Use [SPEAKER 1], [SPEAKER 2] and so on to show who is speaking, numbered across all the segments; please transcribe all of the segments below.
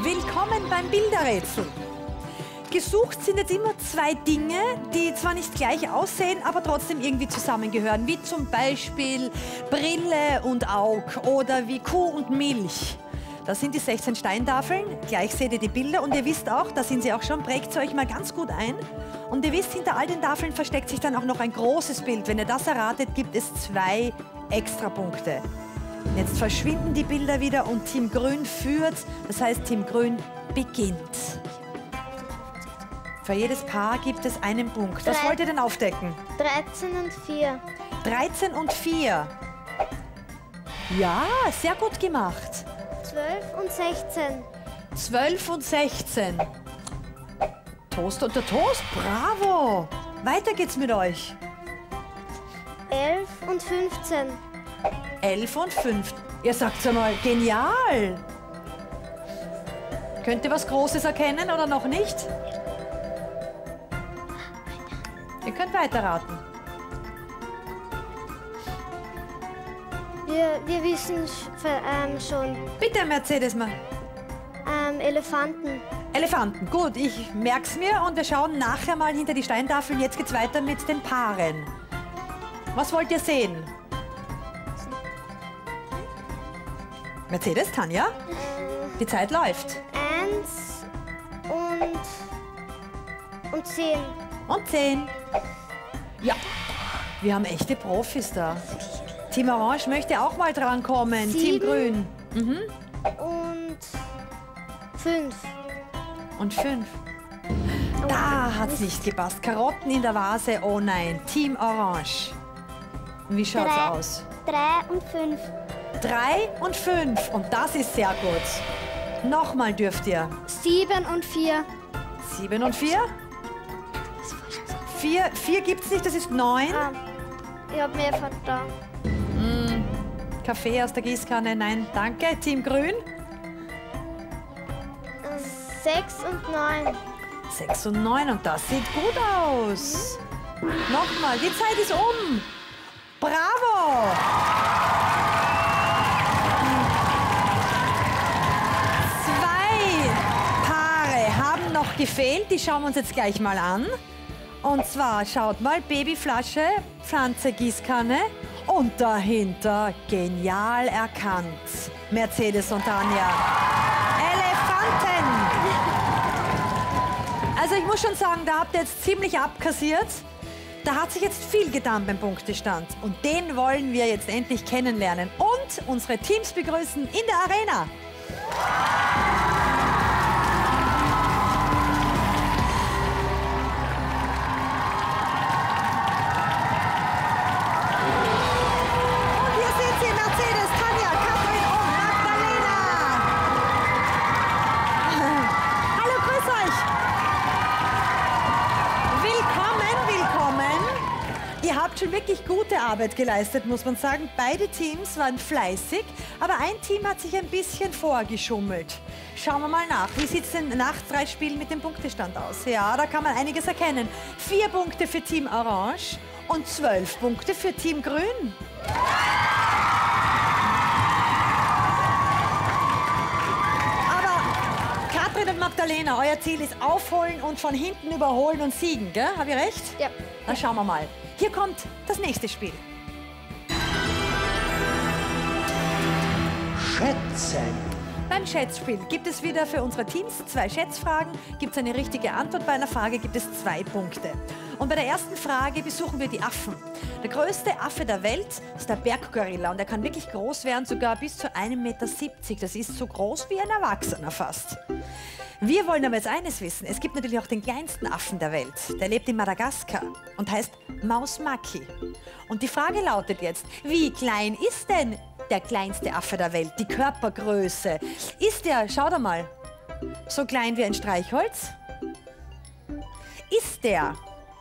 [SPEAKER 1] Willkommen beim Bilderrätsel. Gesucht sind jetzt immer zwei Dinge, die zwar nicht gleich aussehen, aber trotzdem irgendwie zusammengehören. Wie zum Beispiel Brille und Aug oder wie Kuh und Milch. Das sind die 16 Steintafeln. Gleich seht ihr die Bilder und ihr wisst auch, da sind sie auch schon, prägt sie euch mal ganz gut ein. Und ihr wisst, hinter all den Tafeln versteckt sich dann auch noch ein großes Bild. Wenn ihr das erratet, gibt es 2 Extrapunkte. Jetzt verschwinden die Bilder wieder und Team Grün führt. Das heißt, Team Grün beginnt. Für jedes Paar gibt es einen Punkt. Was wollt ihr denn aufdecken?
[SPEAKER 2] 13 und 4.
[SPEAKER 1] 13 und 4. Ja, sehr gut gemacht.
[SPEAKER 2] 12 und 16.
[SPEAKER 1] 12 und 16. Toast unter Toast, bravo. Weiter geht's mit euch.
[SPEAKER 2] 11 und 15.
[SPEAKER 1] 11 und 5. Ihr sagt's einmal, genial. Könnt ihr was Großes erkennen oder noch nicht? Ihr könnt weiterraten.
[SPEAKER 2] Wir wissen schon.
[SPEAKER 1] Bitte, Mercedes mal.
[SPEAKER 2] Elefanten.
[SPEAKER 1] Elefanten, gut, ich merk's mir und wir schauen nachher mal hinter die Steintafeln. Jetzt geht's weiter mit den Paaren. Was wollt ihr sehen? Mercedes, Tanja? Die Zeit läuft.
[SPEAKER 2] 1 und 10.
[SPEAKER 1] Und 10. Ja, wir haben echte Profis da. Team Orange möchte auch mal drankommen.
[SPEAKER 2] 7.
[SPEAKER 1] Team Grün.
[SPEAKER 2] Und 5.
[SPEAKER 1] Und 5. Da hat's nicht gepasst. Karotten in der Vase, oh nein. Team Orange. Wie schaut's aus?
[SPEAKER 2] 3 und 5.
[SPEAKER 1] 3 und 5. Und das ist sehr gut. Nochmal dürft ihr.
[SPEAKER 2] 7 und 4.
[SPEAKER 1] 7 und 4? 4 gibt's nicht, das ist 9.
[SPEAKER 2] Ich hab mir verdammt.
[SPEAKER 1] Kaffee aus der Gießkanne, nein, danke. Team Grün?
[SPEAKER 2] 6 und 9.
[SPEAKER 1] 6 und 9 und das sieht gut aus. Nochmal, die Zeit ist um. Bravo! Zwei Paare haben noch gefehlt, die schauen wir uns jetzt gleich mal an. Und zwar, schaut mal, Babyflasche, Pflanze, Gießkanne und dahinter, genial erkannt, Mercedes und Tanja. Elefanten! Also ich muss schon sagen, da habt ihr jetzt ziemlich abkassiert. Da hat sich jetzt viel getan beim Punktestand. Und den wollen wir jetzt endlich kennenlernen und unsere Teams begrüßen in der Arena. Ihr habt schon wirklich gute Arbeit geleistet, muss man sagen. Beide Teams waren fleißig, aber ein Team hat sich ein bisschen vorgeschummelt. Schauen wir mal nach. Wie sieht es denn nach 3 Spielen mit dem Punktestand aus? Ja, da kann man einiges erkennen. 4 Punkte für Team Orange und 12 Punkte für Team Grün. Aber Katrin und Magdalena, euer Ziel ist aufholen und von hinten überholen und siegen, gell? Hab ich recht?
[SPEAKER 2] Ja.
[SPEAKER 1] Dann schauen wir mal. Hier kommt das nächste Spiel.
[SPEAKER 3] Schätzen.
[SPEAKER 1] Beim Schätzspiel gibt es wieder für unsere Teams 2 Schätzfragen. Gibt es eine richtige Antwort bei einer Frage, gibt es 2 Punkte. Und bei der ersten Frage besuchen wir die Affen. Der größte Affe der Welt ist der Berggorilla und er kann wirklich groß werden, sogar bis zu 1,70 Meter. Das ist so groß wie ein Erwachsener fast. Wir wollen aber jetzt eines wissen. Es gibt natürlich auch den kleinsten Affen der Welt. Der lebt in Madagaskar und heißt Maus Maki. Und die Frage lautet jetzt, wie klein ist denn der kleinste Affe der Welt? Die Körpergröße. Ist der, schaut mal, so klein wie ein Streichholz? Ist der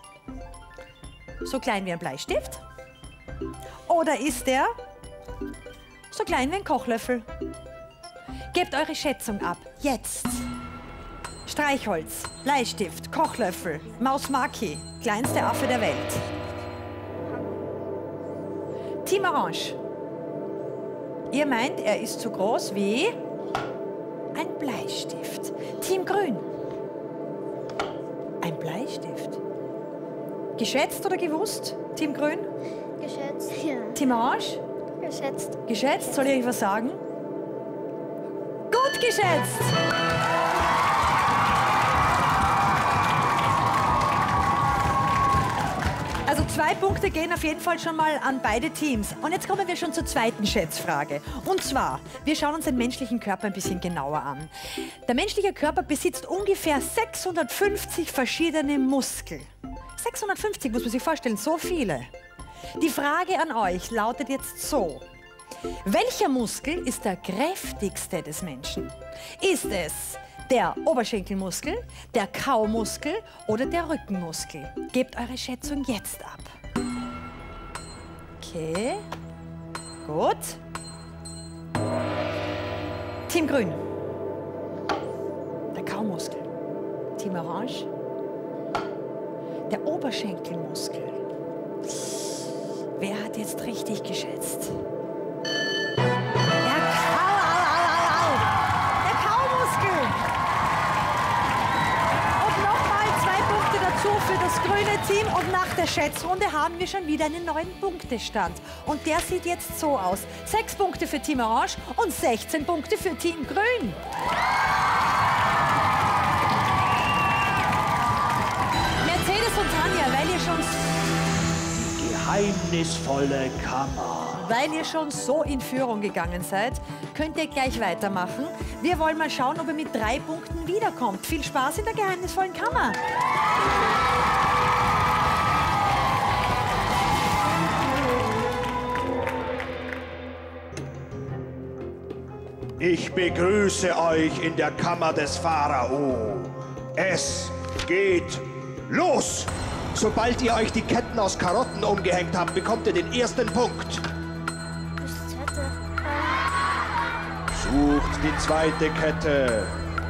[SPEAKER 1] so klein wie ein Bleistift? Oder ist der so klein wie ein Kochlöffel? Gebt eure Schätzung ab. Jetzt. Streichholz, Bleistift, Kochlöffel, Maus Maki, kleinste Affe der Welt. Team Orange. Ihr meint, er ist so groß wie ein Bleistift. Team Grün. Ein Bleistift. Geschätzt oder gewusst? Team Grün?
[SPEAKER 2] Geschätzt. Ja.
[SPEAKER 1] Team Orange?
[SPEAKER 2] Geschätzt.
[SPEAKER 1] Geschätzt? Soll ich euch was sagen? Gut geschätzt! Also 2 Punkte gehen auf jeden Fall schon mal an beide Teams. Und jetzt kommen wir schon zur zweiten Schätzfrage. Und zwar, wir schauen uns den menschlichen Körper ein bisschen genauer an. Der menschliche Körper besitzt ungefähr 650 verschiedene Muskeln. 650 muss man sich vorstellen, so viele. Die Frage an euch lautet jetzt so. Welcher Muskel ist der kräftigste des Menschen? Ist es der Oberschenkelmuskel, der Kaumuskel oder der Rückenmuskel? Gebt eure Schätzung jetzt ab. Okay, gut. Team Grün. Der Kaumuskel. Team Orange. Der Oberschenkelmuskel. Wer hat jetzt richtig geschätzt? Für das grüne Team und nach der Schätzrunde haben wir schon wieder einen neuen Punktestand. Und der sieht jetzt so aus. 6 Punkte für Team Orange und 16 Punkte für Team Grün. Mercedes und Tanja,
[SPEAKER 3] Geheimnisvolle Kammer.
[SPEAKER 1] Weil ihr schon so in Führung gegangen seid, könnt ihr gleich weitermachen. Wir wollen mal schauen, ob ihr mit 3 Punkten wiederkommt. Viel Spaß in der geheimnisvollen Kammer.
[SPEAKER 3] Ich begrüße euch in der Kammer des Pharao. Es geht los! Sobald ihr euch die Ketten aus Karotten umgehängt habt, bekommt ihr den ersten Punkt. Sucht die zweite Kette.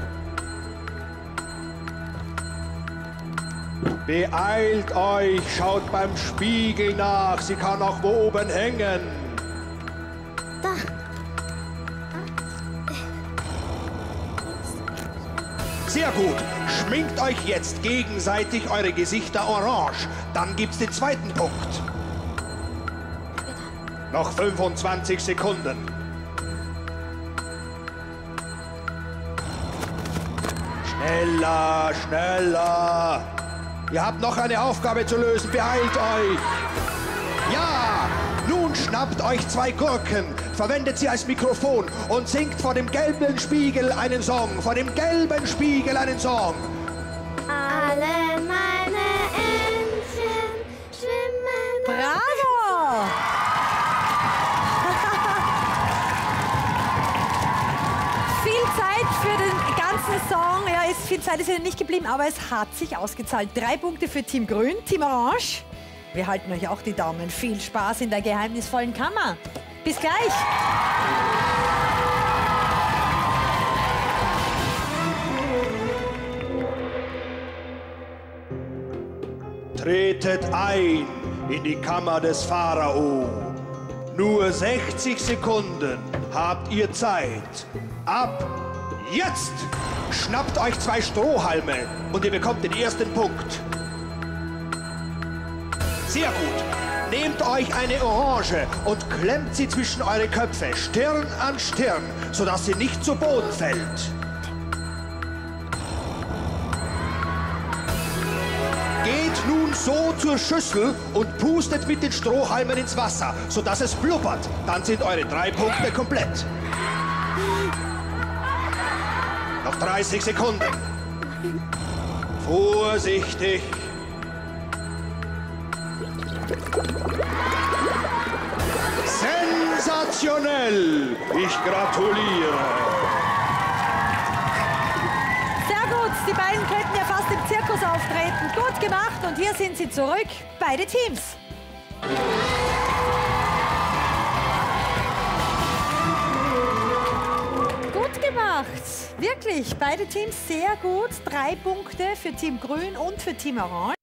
[SPEAKER 3] Beeilt euch, schaut beim Spiegel nach. Sie kann auch wo oben hängen.
[SPEAKER 2] Da.
[SPEAKER 3] Sehr gut. Schminkt euch jetzt gegenseitig eure Gesichter orange. Dann gibt's den zweiten Punkt. Noch 25 Sekunden. Schneller, schneller. Ihr habt noch eine Aufgabe zu lösen. Beeilt euch. Ja, nun schnappt euch 2 Gurken, verwendet sie als Mikrofon und singt vor dem gelben Spiegel einen Song. Vor dem gelben Spiegel einen Song.
[SPEAKER 2] Alle meine Entchen schwimmen.
[SPEAKER 1] Bravo! Viel Zeit für den ganzen Song. Ja, viel Zeit ist ja nicht geblieben, aber es hat sich ausgezahlt. 3 Punkte für Team Grün, Team Orange. Wir halten euch auch die Daumen. Viel Spaß in der geheimnisvollen Kammer. Bis gleich.
[SPEAKER 3] Tretet ein in die Kammer des Pharao. Nur 60 Sekunden habt ihr Zeit. Ab jetzt! Schnappt euch 2 Strohhalme und ihr bekommt den ersten Punkt. Sehr gut. Nehmt euch eine Orange und klemmt sie zwischen eure Köpfe, Stirn an Stirn, sodass sie nicht zu Boden fällt. Geht nun so zur Schüssel und pustet mit den Strohhalmen ins Wasser, sodass es blubbert. Dann sind eure 3 Punkte komplett. Noch 30 Sekunden. Vorsichtig. Sensationell! Ich gratuliere.
[SPEAKER 1] Sehr gut, die beiden könnten ja fast im Zirkus auftreten. Gut gemacht und hier sind sie zurück, beide Teams. Gut gemacht, wirklich, beide Teams sehr gut. 3 Punkte für Team Grün und für Team Orange.